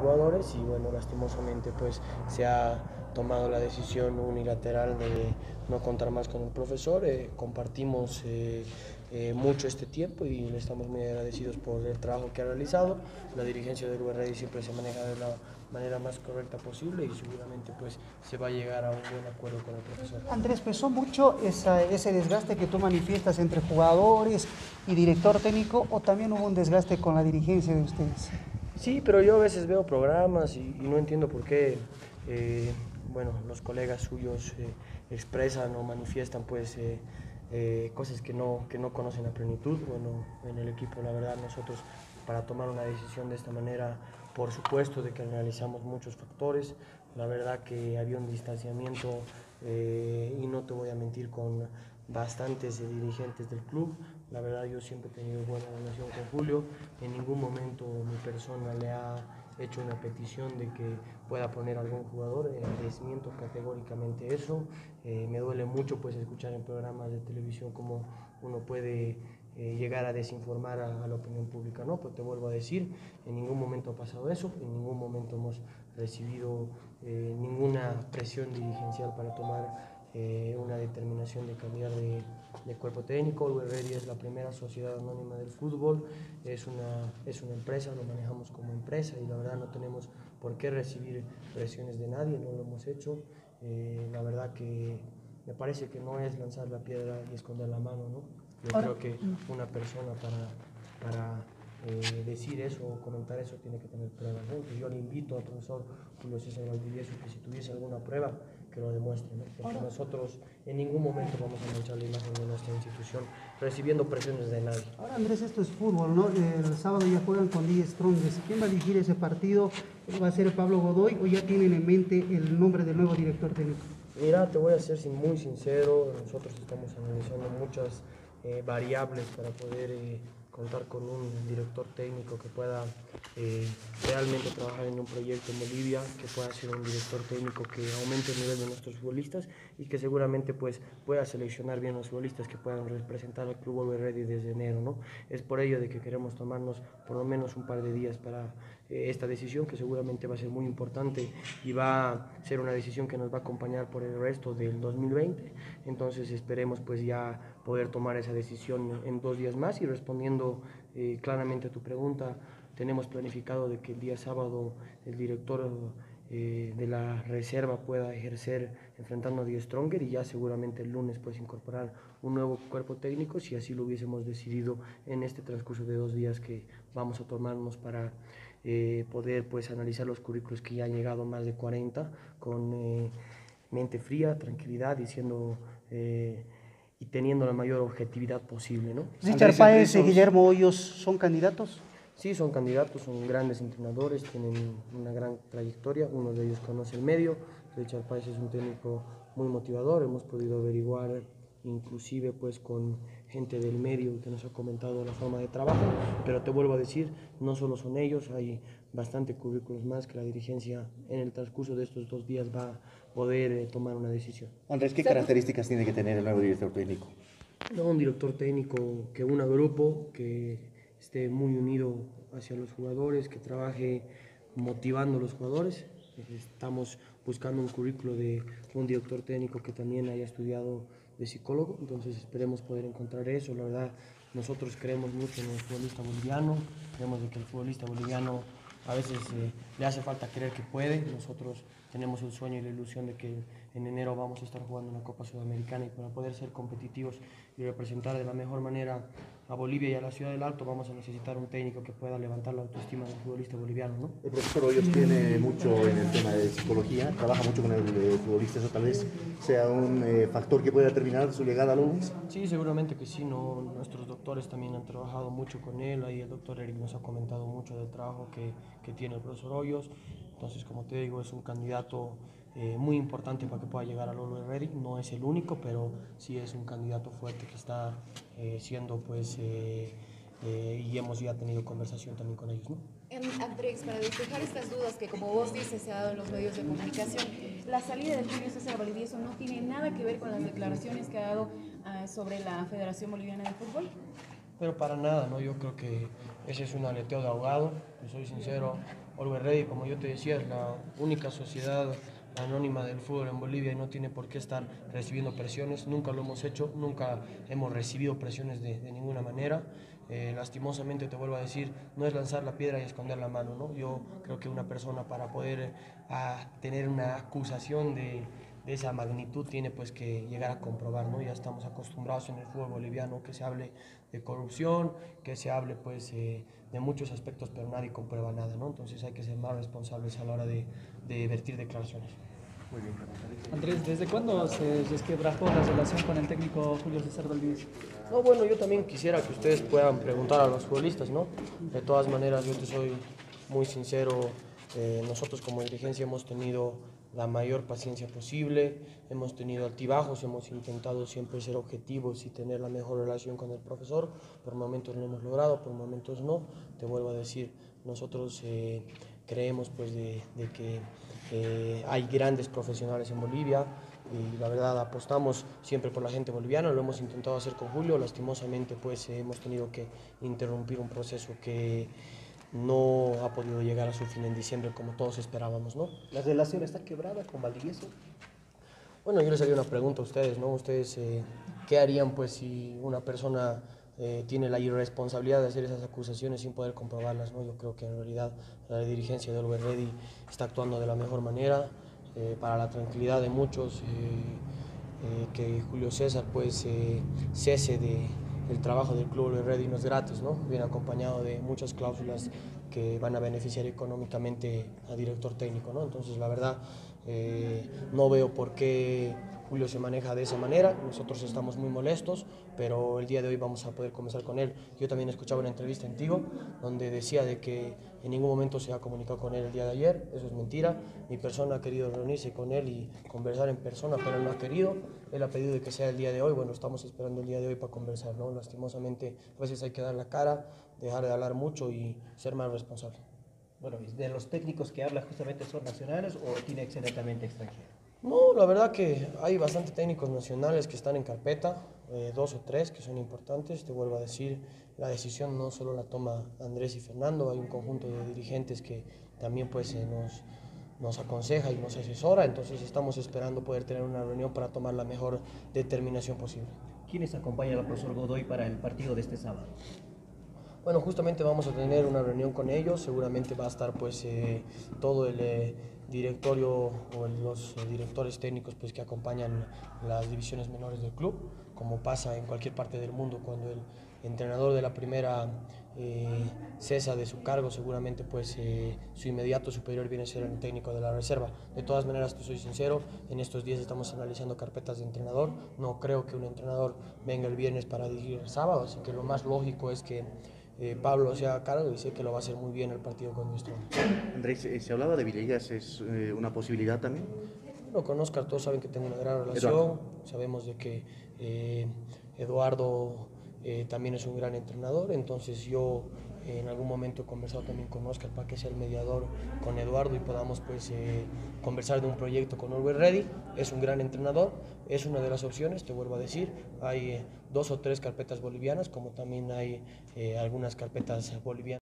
jugadores y bueno, lastimosamente pues se ha tomado la decisión unilateral de no contar más con el profesor. Compartimos mucho este tiempo y le estamos muy agradecidos por el trabajo que ha realizado. La dirigencia del Ready siempre se maneja de la manera más correcta posible y seguramente pues se va a llegar a un buen acuerdo con el profesor. Andrés, ¿pesó mucho ese desgaste que tú manifiestas entre jugadores y director técnico o también hubo un desgaste con la dirigencia de ustedes? Sí, pero yo a veces veo programas y no entiendo por qué bueno, los colegas suyos expresan o manifiestan pues cosas que no conocen a plenitud. Bueno, en el equipo la verdad nosotros para tomar una decisión de esta manera, por supuesto de que analizamos muchos factores. La verdad que había un distanciamiento y no te voy a mentir con bastantes dirigentes del club. La verdad yo siempre he tenido buena relación con Julio. En ningún momento mi persona le ha hecho una petición de que pueda poner algún jugador. Desmiento categóricamente eso. Me duele mucho pues escuchar en programas de televisión cómo uno puede llegar a desinformar a la opinión pública, ¿no? Pero te vuelvo a decir, en ningún momento ha pasado eso, en ningún momento hemos recibido ninguna presión dirigencial para tomar una determinación de cambiar de cuerpo técnico. Always Ready es la primera sociedad anónima del fútbol, es una empresa, lo manejamos como empresa y la verdad no tenemos por qué recibir presiones de nadie, no lo hemos hecho. La verdad que me parece que no es lanzar la piedra y esconder la mano, ¿no? Yo creo que una persona para decir eso o comentar eso tiene que tener pruebas, ¿no? Entonces yo le invito al profesor Julio César Valdivieso que si tuviese alguna prueba que lo demuestre, ¿no? Porque nosotros en ningún momento vamos a manchar la imagen de nuestra institución recibiendo presiones de nadie. Ahora Andrés, esto es fútbol, ¿no? El sábado ya juegan con 10 Strongest. ¿Quién va a dirigir ese partido? ¿Va a ser Pablo Godoy o ya tienen en mente el nombre del nuevo director técnico? Mira, te voy a ser muy sincero, nosotros estamos analizando muchas variables para poder contar con un director técnico que pueda realmente trabajar en un proyecto en Bolivia, que pueda ser un director técnico que aumente el nivel de nuestros futbolistas y que seguramente pues pueda seleccionar bien los futbolistas que puedan representar al Club Always Ready desde enero, ¿no? Es por ello de que queremos tomarnos por lo menos un par de días para esta decisión que seguramente va a ser muy importante y va a ser una decisión que nos va a acompañar por el resto del 2020. Entonces esperemos pues ya poder tomar esa decisión en 2 días más y respondiendo claramente a tu pregunta, tenemos planificado de que el día sábado el director de la reserva pueda ejercer enfrentando a Die Stronger y ya seguramente el lunes pues incorporar un nuevo cuerpo técnico si así lo hubiésemos decidido en este transcurso de 2 días que vamos a tomarnos para poder pues analizar los currículos que ya han llegado más de 40 con mente fría, tranquilidad, diciendo y teniendo la mayor objetividad posible, ¿no? Richard Páez y Guillermo Hoyos son candidatos. Sí, son candidatos, son grandes entrenadores, tienen una gran trayectoria, uno de ellos conoce el medio. Richard Páez es un técnico muy motivador, hemos podido averiguar inclusive pues con gente del medio que nos ha comentado la forma de trabajo, pero te vuelvo a decir, no solo son ellos, hay bastante currículos más que la dirigencia en el transcurso de estos 2 días va a poder tomar una decisión. Andrés, ¿qué características tiene que tener el nuevo director técnico? No, un director técnico que una grupo, que esté muy unido hacia los jugadores, que trabaje motivando a los jugadores. Estamos buscando un currículo de un director técnico que también haya estudiado de psicólogo, entonces esperemos poder encontrar eso. La verdad, nosotros creemos mucho en el futbolista boliviano, creemos de que el futbolista boliviano a veces le hace falta creer que puede. Nosotros tenemos el sueño y la ilusión de que en enero vamos a estar jugando una Copa Sudamericana y para poder ser competitivos y representar de la mejor manera a Bolivia y a la ciudad del Alto vamos a necesitar un técnico que pueda levantar la autoestima del futbolista boliviano, ¿no? El profesor Hoyos tiene mucho en el tema de psicología, trabaja mucho con el futbolista, eso tal vez sea un factor que pueda determinar su llegada a Lobos. Sí, seguramente que sí, ¿no? Nuestros doctores también han trabajado mucho con él, ahí el doctor Eric nos ha comentado mucho del trabajo que tiene el profesor Hoyos, entonces como te digo es un candidato muy importante para que pueda llegar al Always Ready, no es el único, pero sí es un candidato fuerte que está siendo pues y hemos ya tenido conversación también con ellos, ¿no? Andrés, para despejar estas dudas que como vos dices se ha dado en los medios de comunicación, la salida de Julio César Valdivieso no tiene nada que ver con las declaraciones que ha dado sobre la Federación Boliviana de Fútbol. Pero para nada, ¿no? Yo creo que ese es un aleteo de ahogado, yo soy sincero, Always Ready, como yo te decía, es la única sociedad anónima del fútbol en Bolivia y no tiene por qué estar recibiendo presiones. Nunca lo hemos hecho, nunca hemos recibido presiones de ninguna manera. Lastimosamente, te vuelvo a decir, no es lanzar la piedra y esconder la mano, ¿no? Yo creo que una persona, para poder tener una acusación de esa magnitud, tiene pues que llegar a comprobar, ¿no? Ya estamos acostumbrados en el fútbol boliviano que se hable de corrupción, que se hable pues de muchos aspectos, pero nadie comprueba nada, ¿no? Entonces hay que ser más responsables a la hora de vertir declaraciones. Muy bien, Andrés, ¿desde cuándo se resquebrajó la relación con el técnico Julio César Valdivieso? No, bueno, yo también quisiera que ustedes puedan preguntar a los futbolistas, ¿no? De todas maneras, yo te soy muy sincero, nosotros como dirigencia hemos tenido la mayor paciencia posible, hemos tenido altibajos, hemos intentado siempre ser objetivos y tener la mejor relación con el profesor. Por momentos lo hemos logrado, por momentos no. Te vuelvo a decir, nosotros creemos pues de que hay grandes profesionales en Bolivia y la verdad apostamos siempre por la gente boliviana, lo hemos intentado hacer con Julio. Lastimosamente pues hemos tenido que interrumpir un proceso que no ha podido llegar a su fin en diciembre como todos esperábamos, ¿no? ¿La relación está quebrada con Valdivieso? Bueno, yo les haría una pregunta a ustedes, ¿no? Ustedes, ¿qué harían pues si una persona tiene la irresponsabilidad de hacer esas acusaciones sin poder comprobarlas, ¿no? Yo creo que en realidad la dirigencia de Always Ready está actuando de la mejor manera, para la tranquilidad de muchos, que Julio César pues cese el trabajo del club Always Ready no es gratis, ¿no? Viene acompañado de muchas cláusulas que van a beneficiar económicamente al director técnico, ¿no? Entonces la verdad no veo por qué Julio se maneja de esa manera. Nosotros estamos muy molestos, pero el día de hoy vamos a poder conversar con él. Yo también escuchaba una entrevista en Tigo donde decía de que en ningún momento se ha comunicado con él el día de ayer. Eso es mentira. Mi persona ha querido reunirse con él y conversar en persona, pero él no ha querido. Él ha pedido de que sea el día de hoy. Bueno, estamos esperando el día de hoy para conversar, ¿no? Lastimosamente, a veces hay que dar la cara, dejar de hablar mucho y ser más responsable. Bueno, ¿de los técnicos que habla justamente son nacionales o tiene que ser netamente extranjero? No, la verdad que hay bastantes técnicos nacionales que están en carpeta, 2 o 3 que son importantes. Te vuelvo a decir, la decisión no solo la toma Andrés y Fernando, hay un conjunto de dirigentes que también pues nos aconseja y nos asesora, entonces estamos esperando poder tener una reunión para tomar la mejor determinación posible. ¿Quiénes acompañan al profesor Godoy para el partido de este sábado? Bueno, justamente vamos a tener una reunión con ellos, seguramente va a estar pues todo el directorio o los directores técnicos pues que acompañan las divisiones menores del club, como pasa en cualquier parte del mundo cuando el entrenador de la primera cesa de su cargo, seguramente pues su inmediato superior viene a ser el técnico de la reserva. De todas maneras, te soy sincero, en estos días estamos analizando carpetas de entrenador, no creo que un entrenador venga el viernes para dirigir el sábado, así que lo más lógico es que Pablo se haga cargo y sé que lo va a hacer muy bien el partido con nuestro. Andrés, se hablaba de Villegas, ¿es una posibilidad también? Bueno, con Oscar todos saben que tengo una gran relación, sabemos de que Eduardo también es un gran entrenador, entonces yo en algún momento he conversado también con Oscar para que sea el mediador con Eduardo y podamos pues conversar de un proyecto con Always Ready. Es un gran entrenador, es una de las opciones, te vuelvo a decir, hay 2 o 3 carpetas bolivianas, como también hay algunas carpetas bolivianas.